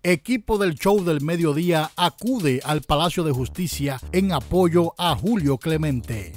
Equipo del Show del Mediodía acude al Palacio de Justicia en apoyo a Julio Clemente.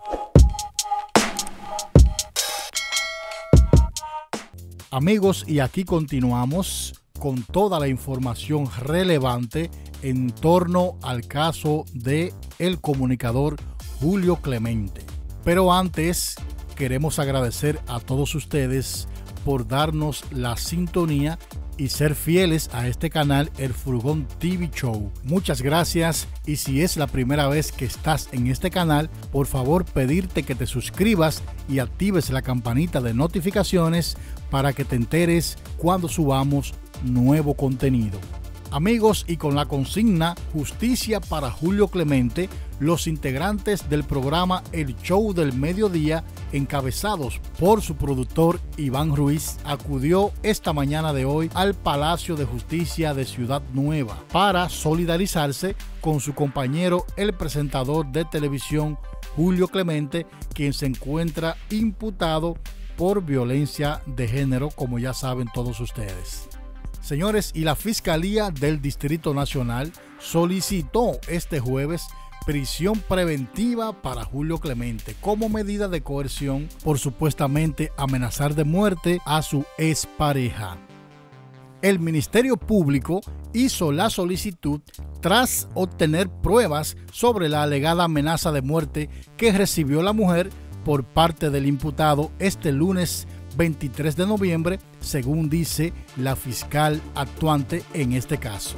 Amigos, y aquí continuamos con toda la información relevante en torno al caso de el comunicador Julio Clemente. Pero antes, queremos agradecer a todos ustedes por darnos la sintonía y ser fieles a este canal, El Furgón TV Show. Muchas gracias, y si es la primera vez que estás en este canal, por favor pedirte que te suscribas y actives la campanita de notificaciones para que te enteres cuando subamos nuevo contenido. Amigos, y con la consigna Justicia para Julio Clemente, los integrantes del programa El Show del Mediodía, encabezados por su productor Iván Ruiz, acudió esta mañana de hoy al Palacio de Justicia de Ciudad Nueva para solidarizarse con su compañero, el presentador de televisión Julio Clemente, quien se encuentra imputado por violencia de género, como ya saben todos ustedes. Señores, y la Fiscalía del Distrito Nacional solicitó este jueves prisión preventiva para Julio Clemente como medida de coerción por supuestamente amenazar de muerte a su expareja. El Ministerio Público hizo la solicitud tras obtener pruebas sobre la alegada amenaza de muerte que recibió la mujer por parte del imputado este lunes 23 de noviembre, según dice la fiscal actuante en este caso.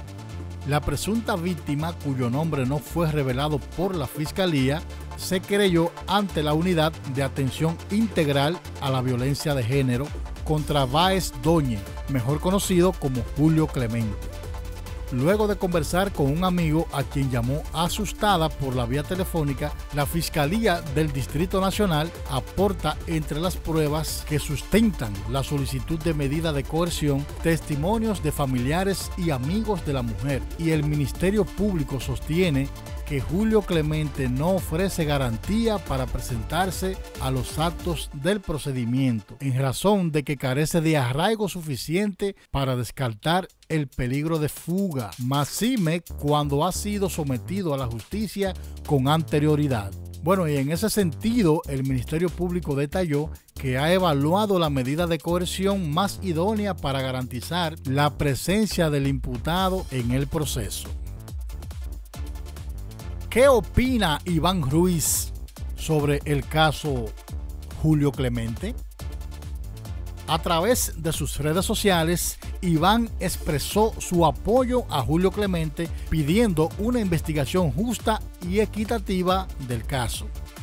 La presunta víctima, cuyo nombre no fue revelado por la fiscalía, se querelló ante la Unidad de Atención Integral a la Violencia de Género contra Báez Doñe, mejor conocido como Julio Clemente. Luego de conversar con un amigo a quien llamó asustada por la vía telefónica, la Fiscalía del Distrito Nacional aporta entre las pruebas que sustentan la solicitud de medida de coerción testimonios de familiares y amigos de la mujer, y el Ministerio Público sostiene que Julio Clemente no ofrece garantía para presentarse a los actos del procedimiento, en razón de que carece de arraigo suficiente para descartar el peligro de fuga, máxime cuando ha sido sometido a la justicia con anterioridad. Bueno, y en ese sentido, el Ministerio Público detalló que ha evaluado la medida de coerción más idónea para garantizar la presencia del imputado en el proceso. ¿Qué opina Iván Ruiz sobre el caso Julio Clemente? A través de sus redes sociales, Iván expresó su apoyo a Julio Clemente, pidiendo una investigación justa y equitativa del caso.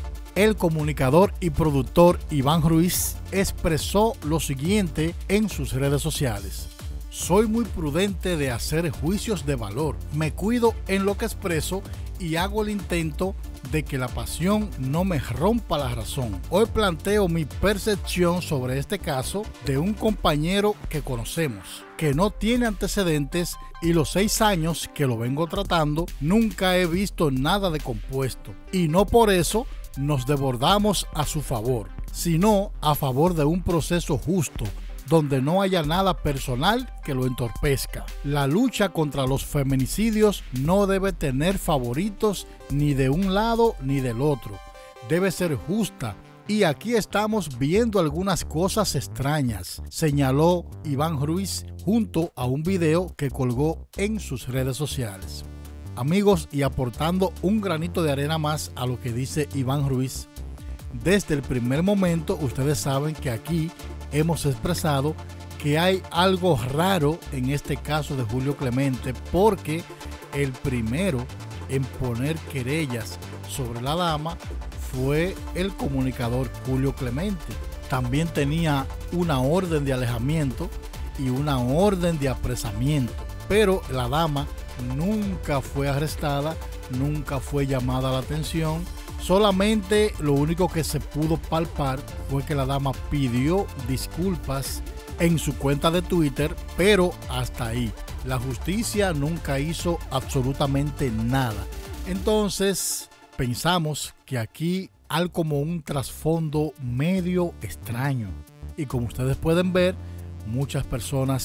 El comunicador y productor Iván Ruiz expresó lo siguiente en sus redes sociales: soy muy prudente de hacer juicios de valor, me cuido en lo que expreso y hago el intento de que la pasión no me rompa la razón. Hoy planteo mi percepción sobre este caso de un compañero que conocemos, que no tiene antecedentes, y los 6 años que lo vengo tratando nunca he visto nada de compuesto, y no por eso nos desbordamos a su favor, sino a favor de un proceso justo, donde no haya nada personal que lo entorpezca. La lucha contra los feminicidios no debe tener favoritos ni de un lado ni del otro. Debe ser justa, y aquí estamos viendo algunas cosas extrañas, señaló Iván Ruiz junto a un video que colgó en sus redes sociales. Amigos, y aportando un granito de arena más a lo que dice Iván Ruiz, desde el primer momento ustedes saben que aquí hemos expresado que hay algo raro en este caso de Julio Clemente, porque el primero en poner querellas sobre la dama fue el comunicador Julio Clemente. También tenía una orden de alejamiento y una orden de apresamiento, pero la dama nunca fue arrestada, nunca fue llamada la atención. Solamente lo único que se pudo palpar fue que la dama pidió disculpas en su cuenta de Twitter, pero hasta ahí. La justicia nunca hizo absolutamente nada. Entonces pensamos que aquí hay como un trasfondo medio extraño, y como ustedes pueden ver, muchas personas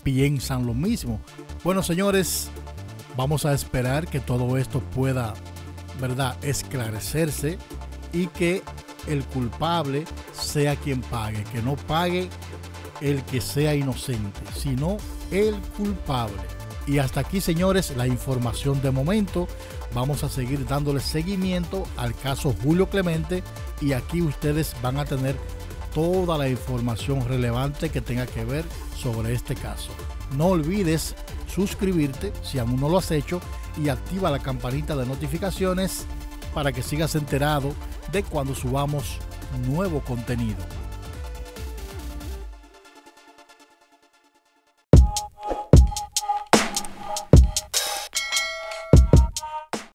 piensan lo mismo. Bueno, señores, vamos a esperar que todo esto pueda, ¿verdad?, esclarecerse y que el culpable sea quien pague, que no pague el que sea inocente, sino el culpable. Y hasta aquí, señores, la información de momento. Vamos a seguir dándole seguimiento al caso Julio Clemente y aquí ustedes van a tener toda la información relevante que tenga que ver sobre este caso. No olvides suscribirte si aún no lo has hecho y activa la campanita de notificaciones para que sigas enterado de cuando subamos nuevo contenido.